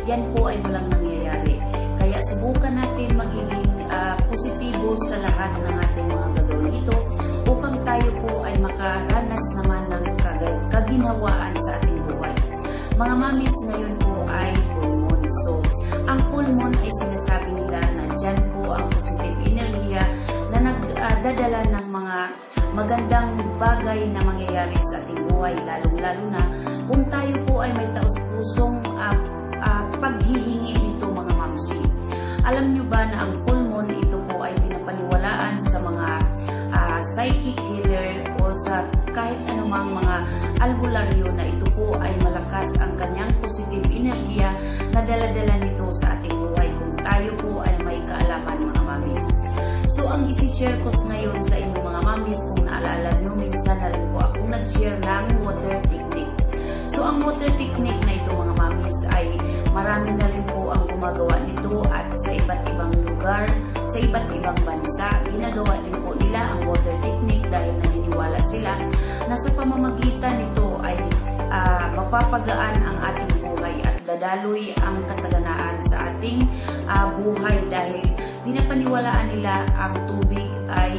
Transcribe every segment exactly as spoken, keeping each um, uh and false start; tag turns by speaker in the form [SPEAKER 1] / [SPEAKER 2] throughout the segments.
[SPEAKER 1] yan po ay walang nangyayari. Kaya subukan natin maging uh, positibo sa lahat ng ating mga gagawin ito upang tayo po ay makaranas naman ng kaginhawaan sa ating buhay. Mga mamis, ngayon po ay full moon. So, ang full moon ay sinasabi nila na dyan po ang positive energy na nagdadala uh, ng mga magandang bagay na mangyayari sa ating buhay, lalong-lalo na kung tayo po ay may taos-pusong uh, uh, paghihingi nito mga mamsi. Alam nyo ba na ang full moon ito po ay pinapaniwalaan sa mga uh, psychic healer o sa kahit anumang mga albularyo na ito po ay malakas ang kanyang positive energy na daladala nito sa ating buhay kung tayo po ay may kaalaman mga mamis. So ang isi-share ko ngayon sa inyo mga mamis, kung naalala nyo, minsan na rin po akong nag-share ng water technique. So ang water technique na ito mga mamis ay marami na rin po ang gumagawa nito at sa iba't ibang lugar, sa iba't ibang bansa, ginagawa din po nila ang water technique dahil naniniwala sila na sa pamamagitan nito ay uh, mapapagaan ang ating buhay at dadaloy ang kasaganaan sa ating uh, buhay dahil pinapaniwalaan nila ang tubig ay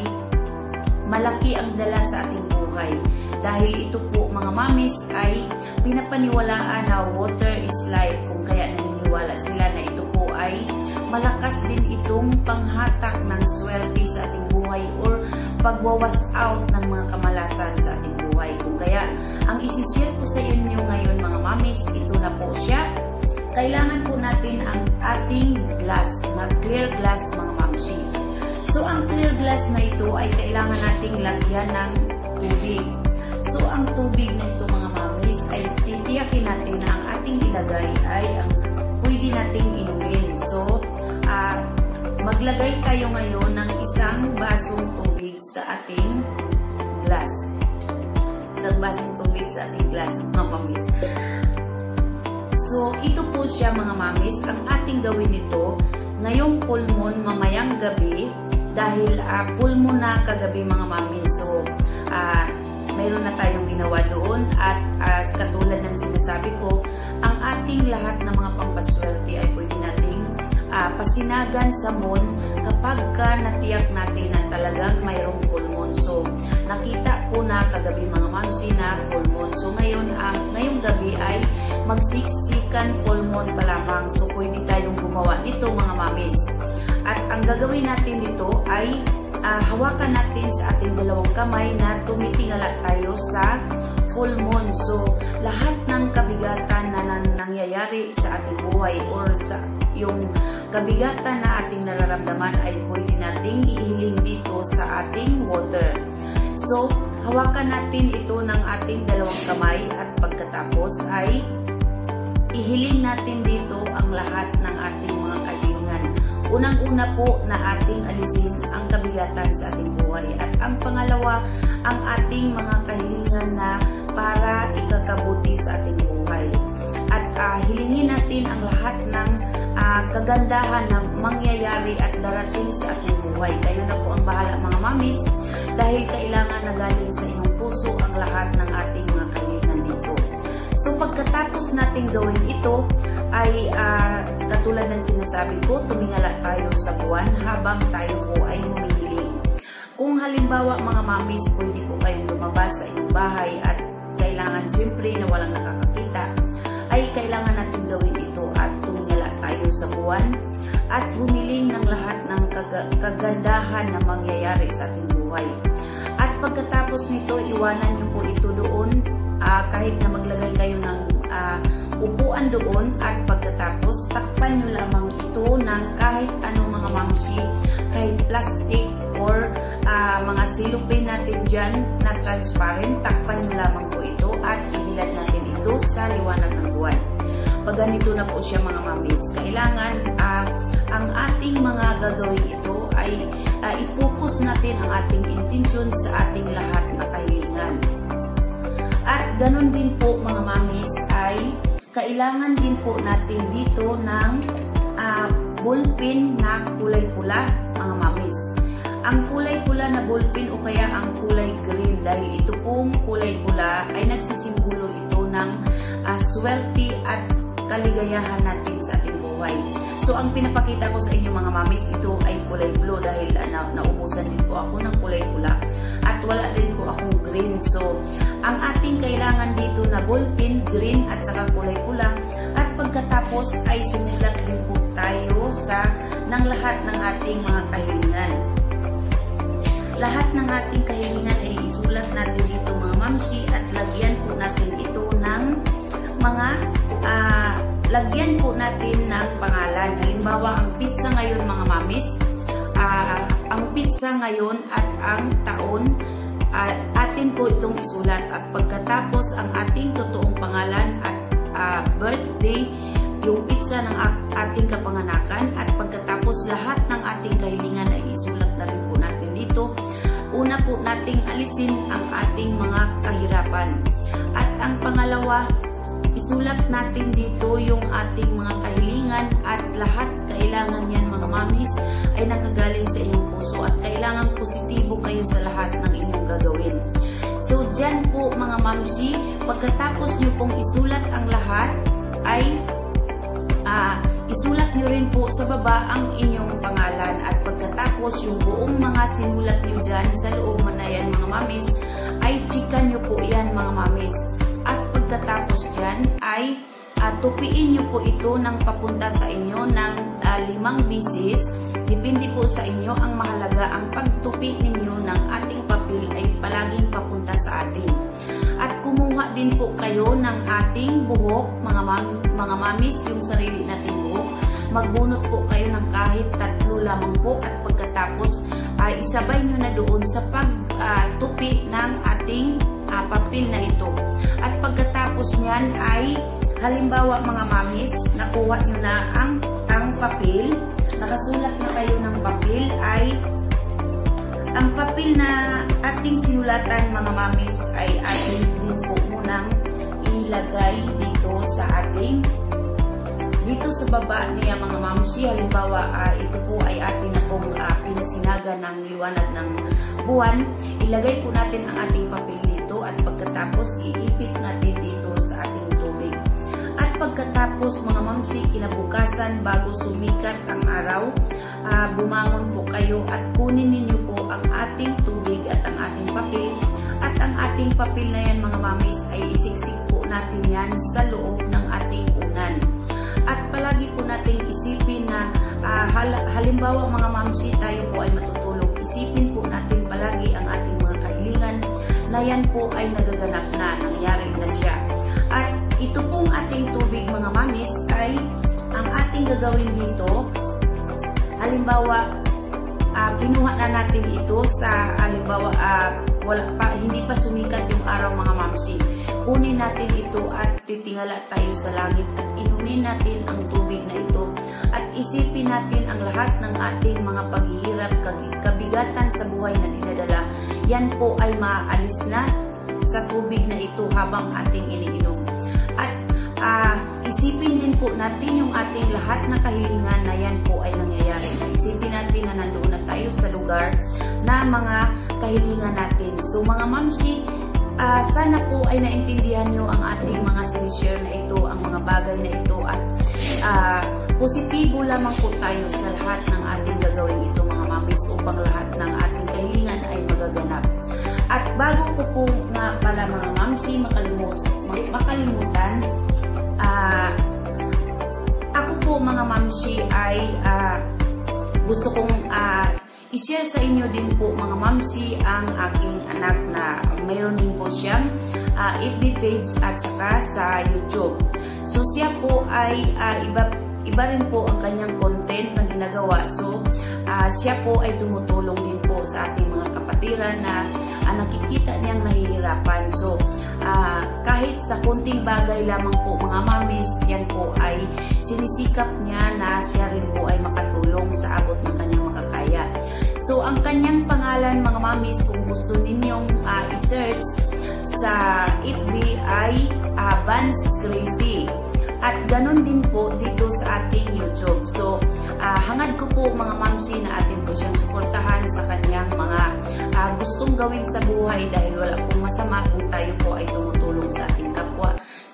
[SPEAKER 1] malaki ang dala sa ating buhay. Dahil ito po mga mamis ay pinapaniwalaan na water is life, kung kaya naniniwala sila na ito po ay malakas din itong panghatak ng swerte sa ating buhay or pagwawas out ng mga kamalasan sa ating buhay. Kung kaya ang isishare ko sa inyo ngayon mga mamis, ito na po siya. Kailangan po natin ang ating glass, na clear glass mga mamsi. So ang clear glass na ito ay kailangan nating lagyan ng tubig. So ang tubig na ito mga mamis ay titiyakin natin na ang ating ilagay ay ang pwede nating inumin. So uh, maglagay kayo ngayon ng isang basong tubig sa ating glass. Isang basong tubig sa ating glass mga mamis. So, ito po siya mga mamis. Ang ating gawin nito, ngayong full moon, mamayang gabi, dahil uh, full moon na kagabi mga mamis. So, uh, mayroon na tayong ginawa doon at uh, katulad ng sinasabi ko, ang ating lahat ng mga pampaswerte ay pwede nating uh, pasinagan sa moon kapag ka natiyak natin na talagang mayroong full moon. So, nakita po na kagabi mga mamsi na full moon. So, ngayon, ang ngayong gabi ay magsiksikan full moon pa lamang. So, pwede tayong gumawa nito mga mamis. At ang gagawin natin dito ay uh, hawakan natin sa ating dalawang kamay na tumitingala tayo sa full moon. So, lahat ng kabigatan na nan nangyayari sa ating buhay or sa yung kabigatan na ating nararamdaman ay pwede nating ihiling dito sa ating water. So, hawakan natin ito ng ating dalawang kamay at pagkatapos ay ihiling natin dito ang lahat ng ating mga kahilingan. Unang-una po na ating alisin ang kabigatan sa ating buhay. At ang pangalawa, ang ating mga kahilingan na para ikakabuti sa ating buhay. At uh, hilingin natin ang lahat ng uh, kagandahan na mangyayari at darating sa ating buhay. Kayo na po ang bahala mga mamis dahil kailangan na galing sa inyong puso ang lahat ng ating mga kahilingan dito. So pagkatapos natin gawin ito ay uh, katulad ng sinasabi ko, tumingala tayo sa buwan habang tayo po ay humihiling. Kung halimbawa mga mamis, pwede po kayong lumabas sa inyong bahay at kailangan siyempre na walang nakakakita, ay kailangan natin gawin ito at tumingala tayo sa buwan at humiling ng lahat ng kag kagandahan na mangyayari sa ating buhay. At pagkatapos nito, iwanan niyo po ito doon. Uh, kahit na maglagay kayo ng uh, upuan doon at pagkatapos takpan nyo lamang ito ng kahit anong mga mamsi, kahit plastic or uh, mga silupin natin dyan na transparent, takpan nyo lamang po ito at ibilad natin ito sa liwanag ng buwan. Pag ganito na po siya mga mamis, kailangan uh, ang ating mga gagawin ito ay uh, i-focus natin ang ating intention sa ating lahat na kahilingan. At ganun din po mga mamis ay kailangan din po natin dito ng uh, ballpen na kulay pula mga mamis. Ang kulay pula na ballpen o kaya ang kulay green dahil ito pong kulay pula ay nagsisimbolo ito ng uh, swerte at kaligayahan natin sa ating buhay. So ang pinapakita ko sa inyo mga mamis, ito ay kulay blue dahil uh, na, naubusan din po ako ng kulay pula at wala din po akong green. So ang ating kailangan dito na ballpen, green at saka kulay pula, at pagkatapos ay simulat din po tayo sa ng lahat ng ating mga kahilingan. Lahat ng ating kahilingan ay isulat natin dito mga mamsi at lagyan po natin ito ng mga uh, lagyan po natin ng pangalan. Halimbawa, ang pizza ngayon mga mamis, uh, ang pizza ngayon at ang taon, uh, atin po itong isulat. At pagkatapos, ang ating totoong pangalan at uh, birthday, yung pizza ng ating kapanganakan, at pagkatapos lahat ng ating kahilingan ay isulat na rin po natin dito. Una po nating alisin ang ating mga kahirapan. At ang pangalawa, isulat natin dito yung ating mga kahilingan, at lahat kailangan yan mga mamis ay nakagaling sa inyong puso at kailangan positibo kayo sa lahat ng inyong gagawin. So dyan po mga mamsi, pagkatapos nyo pong isulat ang lahat ay uh, isulat nyo rin po sa baba ang inyong pangalan, at pagkatapos yung buong mga sinulat nyo dyan sa loob na yan mga mamis ay chikan nyo po yan mga mamis. At pagkatapos dyan ay uh, tupiin nyo po ito ng papunta sa inyo ng uh, limang bisis. Depende po sa inyo. Ang mahalaga, ang pagtupi ninyo ng ating papel ay palaging papunta sa atin. At kumuha din po kayo ng ating buhok, mga, mam mga mamis, yung sarili nating buhok. Magbunot po kayo ng kahit tatlo lamang po, at pagkatapos ay uh, isabay nyo na doon sa pagtupi uh, ng ating uh, papel na ito. At pagkatapos niyan ay halimbawa mga mamis, nakuha nyo na ang, ang papel, nakasulat na kayo ng papel, ay ang papel na ating sinulatan mga mamis ay ating din po munang ilagay dito sa ating dito sa baba niya mga mamsi. Halimbawa uh, ito po ay ating na pong uh, pinasinaga ng liwanag ng buwan. Ilagay po natin ang ating papel dito at pagkatapos iipit natin dito sa ating tubig. At pagkatapos mga mamsi, kinabukasan bago sumikat ang araw, uh, bumangon po kayo at kunin ninyo po ang ating tubig at ang ating papel. At ang ating papel na yan mga mamis ay isiksik po natin yan sa loob ng ating unan. At palagi po natin isipin na uh, hal halimbawa mga mamsi, tayo po ay matutulog. Isipin po natin palagi ang ating mga kahilingan na yan po ay nagaganap na, nangyari na siya. At ito pong ating tubig mga mamis ay ang ating gagawin dito. Halimbawa, uh, kinuha na natin ito sa halimbawa uh, wala pa, hindi pa sumikat yung araw mga mamsi. Kunin natin ito at titingala tayo sa langit at inumin natin ang tubig na ito at isipin natin ang lahat ng ating mga paghihirap, kabigatan sa buhay na dinadala. Yan po ay maaalis na sa tubig na ito habang ating iniinom. At uh, isipin din po natin yung ating lahat na kahilingan na yan po ay nangyayari. Isipin natin na nandoon na tayo sa lugar na mga kahilingan natin. So mga mamsi, Uh, sana po ay naintindihan nyo ang ating mga sinishare na ito, ang mga bagay na ito, at uh, positibo lamang po tayo sa lahat ng ating gagawin ito mga mamis upang lahat ng ating kahilingan ay magaganap. At bago ko po nga pala mga mamsi makalimutan, makalimutan uh, ako po mga mamsi ay uh, gusto kong uh, i-share sa inyo din po mga mamsi ang aking anak na mayroon din po siyang uh, F B page at saka sa YouTube. So siya po ay uh, iba, iba rin po ang kanyang content na ginagawa. So uh, siya po ay tumutulong din po sa ating mga kapatiran na uh, nakikita niyang nahihirapan. So uh, kahit sa kunting bagay lamang po mga mamis, yan po ay sinisikap niya na siya rin po ay makatulong sa abot ng kanyang makakaya. So, ang kanyang pangalan mga mamis, kung gusto ninyong uh, i-search sa F B ay uh, Vance Crazy. At ganun din po dito sa ating YouTube. So, uh, hangad ko po mga mamsi na atin po siyang suportahan sa kanyang mga uh, gustong gawin sa buhay dahil wala pong masama kung tayo po ay tumutulong sa ating kapwa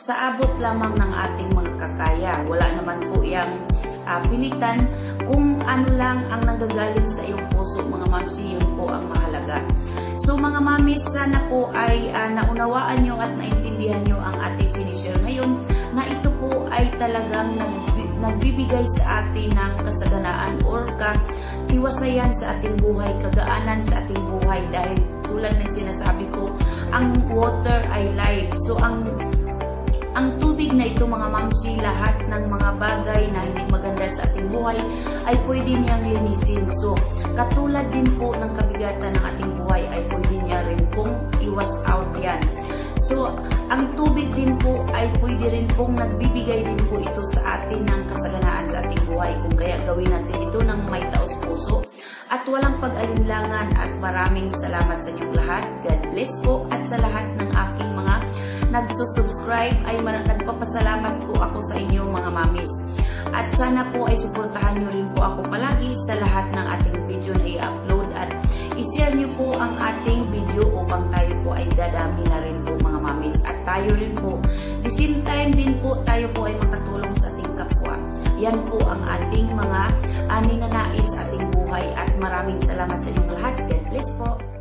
[SPEAKER 1] sa abot lamang ng ating mga kakaya. Wala naman po yung uh, pilitan. Kung ano lang ang nanggagaling sa iyong puso, mga mamsi, yun po ang mahalaga. So mga mamis, sana po ay uh, naunawaan nyo at naintindihan nyo ang ating sinishare ngayon, na ito po ay talagang nagbibigay sa atin ng kasaganaan or katiwasayan sa ating buhay, kagaanan sa ating buhay, dahil tulad ng sinasabi ko, ang water ay life. So ang ang tubig na ito, mga mamsi, lahat ng mga bagay na hindi maganda sa ating buhay ay pwede niyang linisin. So katulad din po ng kabigatan ng ating buhay ay pwede niya rin pong iwas out yan. So ang tubig din po ay pwede rin pong nagbibigay din po ito sa atin ng kasaganaan sa ating buhay. Kung kaya gawin natin ito ng may taos puso at walang pag-alinlangan. At maraming salamat sa inyong lahat. God bless po. At sa lahat ng aking mga nagsusubscribe ay nagpapasalamat po ako sa inyo, mga mamis. At sana po ay suportahan nyo rin po ako palagi sa lahat ng ating video na i-upload, at i-share nyo po ang ating video upang tayo po ay dadami na rin po, mga mamis. At tayo rin po, the same time din po, tayo po ay makatulong sa ating kapwa. Yan po ang ating mga uh, ninanais sa ating buhay. At maraming salamat sa inyong lahat. God bless po.